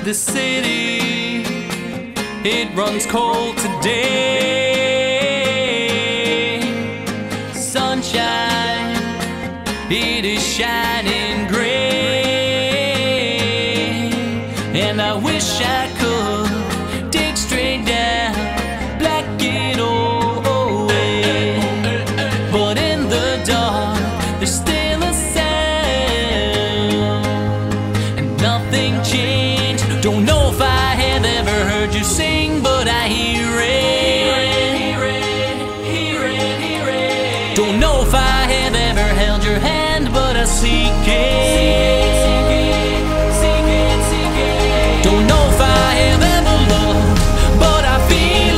the city, it runs cold today. Sunshine, it is shining gray, and I wish I could dig straight down, black it away. But in the dark, there's still a sound, and nothing changed. Don't know if I have ever heard you sing, but I hear it. Don't know if I have ever held your hand, but I seek it. Don't know if I have ever loved, but I feel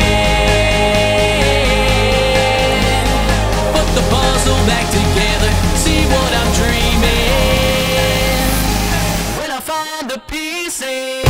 it. Put the puzzle back together, see what I'm dreaming. When I find the pieces.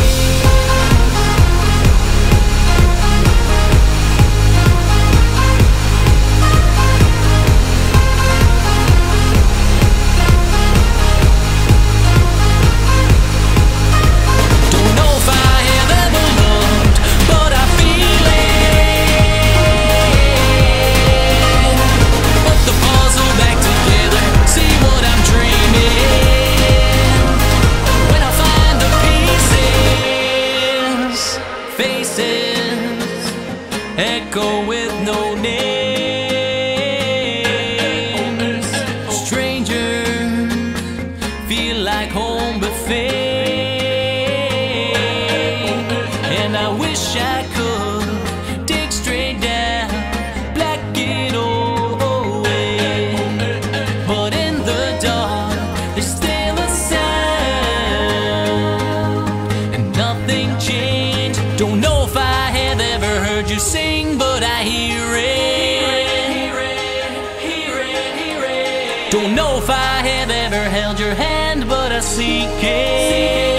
Echo with no names. Strangers feel like home buffet, and I wish I could dig straight down, black it away. But in the dark, there's still a sound, and nothing changed. Don't know if I have ever heard you sing, but I hear it. Don't know if I have ever held your hand, but I seek it.